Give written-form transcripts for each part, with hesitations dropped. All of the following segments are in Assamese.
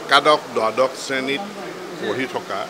একাদশ দ্বাদশ শ্ৰেণীত পঢ়ি থকা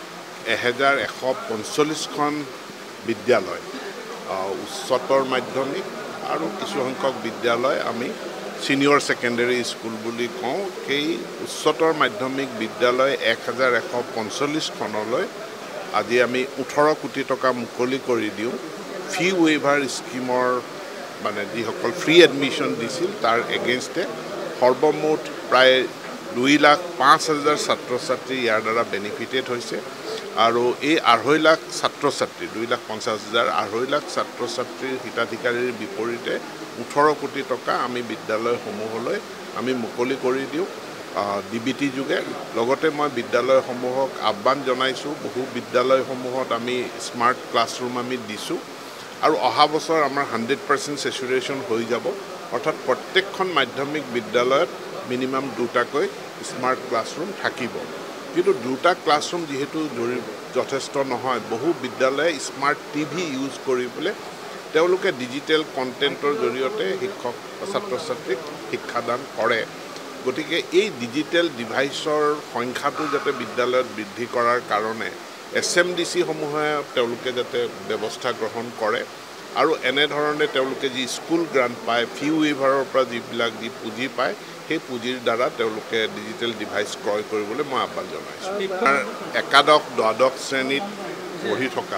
1145খন বিদ্যালয় উচ্চতৰ মাধ্যমিক আৰু কিছু সংখ্যক বিদ্যালয় আমি সিনিয়ৰ সেকেন্ডাৰী স্কুল বুলি কওঁ। সেই উচ্চতৰ মাধ্যমিক বিদ্যালয় 1145খনলৈ আজি আমি 18 কোটি টকা মুকলি কৰি দিওঁ। ফি ৱেইভাৰ স্কিমৰ মানে যিসকল ফ্ৰী এডমিশ্যন দিছিল তাৰ এগেইনষ্টে সৰ্বমুঠ প্ৰায় 2,05,000 ছাত্ৰ ছাত্ৰী ইয়াৰ দ্বাৰা বেনিফিটেড হৈছে আৰু এই 2.5 লাখ ছাত্ৰ ছাত্ৰী 2,50,000 2.5 লাখ ছাত্ৰ ছাত্ৰীৰ হিতাধিকাৰীৰ বিপৰীতে 18 কোটি টকা আমি বিদ্যালয়সমূহলৈ আমি মুকলি কৰি দিওঁ ডিবিটি যোগে। লগতে মই বিদ্যালয়সমূহক আহ্বান জনাইছোঁ, বহু বিদ্যালয়সমূহত আমি স্মাৰ্ট ক্লাছৰুম আমি দিছোঁ আৰু অহা বছৰ আমাৰ 100% সেচুৰেশ্যন হৈ যাব, অৰ্থাৎ প্ৰত্যেকখন মাধ্যমিক বিদ্যালয়ত মিনিমাম 2টাকৈ স্মাৰ্ট ক্লাছৰুম থাকিব। কিন্তু 2টা ক্লাছৰুম যিহেতু যথেষ্ট নহয়, বহু বিদ্যালয়ে স্মাৰ্ট টিভি ইউজ কৰি পেলাই তেওঁলোকে ডিজিটেল কণ্টেণ্টৰ জৰিয়তে শিক্ষক ছাত্ৰ ছাত্ৰীক শিক্ষাদান কৰে। গতিকে এই ডিজিটেল ডিভাইচৰ সংখ্যাটো যাতে বিদ্যালয়ত বৃদ্ধি কৰাৰ কাৰণে SMDC সমূহে তেওঁলোকে যাতে ব্যৱস্থা গ্ৰহণ কৰে আৰু এনেধৰণে তেওঁলোকে যি স্কুল গ্ৰাণ্ট পায়, ফি ৱেইভাৰৰ পৰা যিবিলাক যি পুঁজি পায়, সেই পুঁজিৰ দ্বাৰা তেওঁলোকে ডিজিটেল ডিভাইচ ক্ৰয় কৰিবলৈ মই আহ্বান জনাইছোঁ। একাদশ দ্বাদশ শ্ৰেণীত পঢ়ি থকা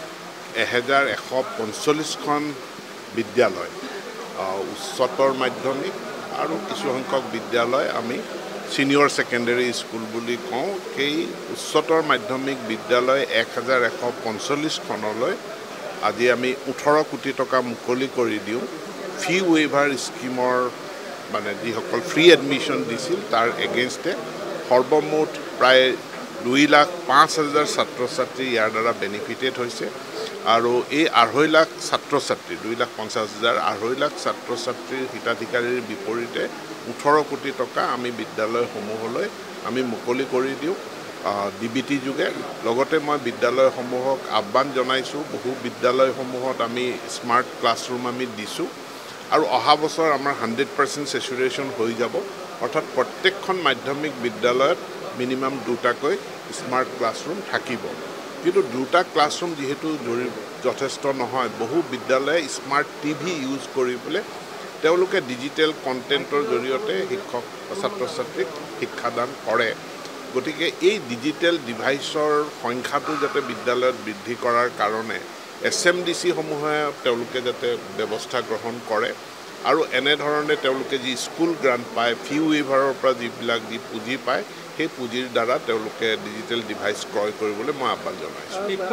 1145খন বিদ্যালয় উচ্চতৰ মাধ্যমিক আৰু কিছু সংখ্যক বিদ্যালয় আমি সিনিয়ৰ সেকেন্ডাৰী স্কুল বুলি কওঁ। সেই উচ্চতৰ মাধ্যমিক বিদ্যালয় 1145খনলৈ আজি আমি 18 কোটি টকা মুকলি কৰি দিওঁ। ফি ৱেইভাৰ স্কিমৰ মানে যিসকল ফ্ৰী এডমিশ্যন দিছিল তাৰ এগেইনষ্টে সৰ্বমুঠ প্ৰায় 2,05,000 ছাত্ৰ ছাত্ৰী ইয়াৰ দ্বাৰা বেনিফিটেড হৈছে আৰু এই 2.5 লাখ ছাত্ৰ ছাত্ৰী 2,50,000 2.5 লাখ ছাত্ৰ ছাত্ৰীৰ হিতাধিকাৰীৰ বিপৰীতে 18 কোটি টকা আমি বিদ্যালয়সমূহলৈ আমি মুকলি কৰি দিওঁ ডিবিটি যোগে। লগতে মই বিদ্যালয়সমূহক আহ্বান জনাইছোঁ, বহু বিদ্যালয়সমূহত আমি স্মাৰ্ট ক্লাছৰুম আমি দিছোঁ আৰু অহা বছৰ আমাৰ 100% সেচুৰেশ্যন হৈ যাব, অৰ্থাৎ প্ৰত্যেকখন মাধ্যমিক বিদ্যালয়ত মিনিমাম 2টাকৈ স্মাৰ্ট ক্লাছৰুম থাকিব। কিন্তু 2টা ক্লাছৰুম যিহেতু যথেষ্ট নহয়, বহু বিদ্যালয়ে স্মাৰ্ট টিভি ইউজ কৰি পেলাই তেওঁলোকে ডিজিটেল কণ্টেণ্টৰ জৰিয়তে শিক্ষক ছাত্ৰ ছাত্ৰীক শিক্ষাদান কৰে। গতিকে এই ডিজিটেল ডিভাইচৰ সংখ্যাটো যাতে বিদ্যালয়ত বৃদ্ধি কৰাৰ কাৰণে SMDC সমূহে তেওঁলোকে যাতে ব্যৱস্থা গ্ৰহণ কৰে আৰু এনেধৰণে তেওঁলোকে যি স্কুল গ্ৰাণ্ট পায়, ফি ৱেইভাৰৰ পৰা যিবিলাক যি পুঁজি পায়, সেই পুঁজিৰ দ্বাৰা তেওঁলোকে ডিজিটেল ডিভাইচ ক্ৰয় কৰিবলৈ মই আহ্বান জনাইছোঁ।